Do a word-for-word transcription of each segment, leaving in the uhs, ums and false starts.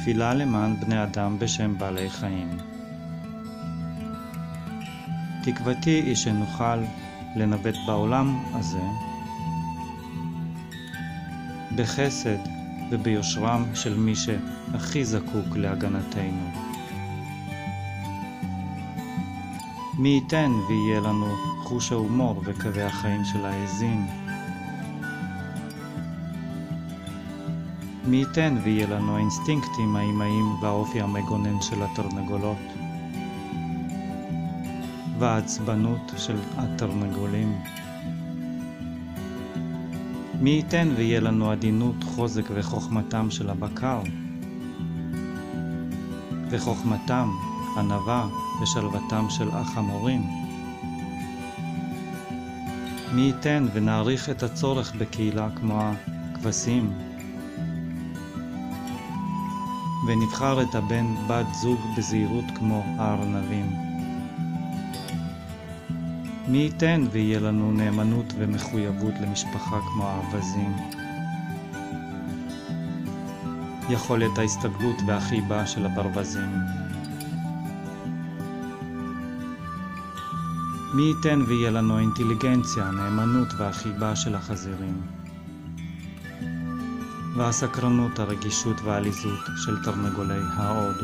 תפילה למען בני אדם בשם בעלי חיים. תקוותי היא שנוכל לנווט בעולם הזה בחסד וביושרם של מי שהכי זקוק להגנתנו. מי ייתן ויהיה לנו חוש ההומור וקווי החיים של העזים. מי ייתן ויהיה לנו האינסטינקטים האימהיים והאופי המגונן של התרנגולות. והעצבנות של התרנגולים. מי ייתן ויהיה לנו עדינות, חוזק וחוכמתם של הבקר. וחוכמתם, ענווה ושלוותם של החמורים. מי ייתן ונעריך את הצורך בקהילה כמו הכבשים. ונבחר את הבן בת זוג בזהירות כמו הארנבים. מי ייתן ויהיה לנו נאמנות ומחויבות למשפחה כמו האווזים. יכולת ההסתגלות והחיבה של הברווזים. מי ייתן ויהיה לנו אינטליגנציה, נאמנות והחיבה של החזירים. והסקרנות, הרגישות והעליזות של תרנגולי ההודו.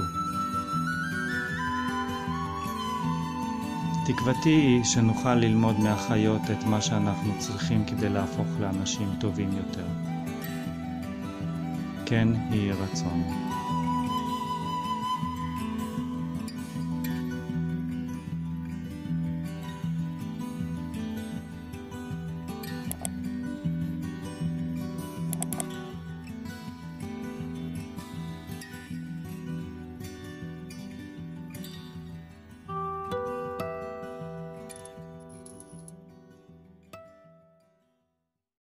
תקוותי היא שנוכל ללמוד מהחיות את מה שאנחנו צריכים כדי להפוך לאנשים טובים יותר. כן יהי רצון.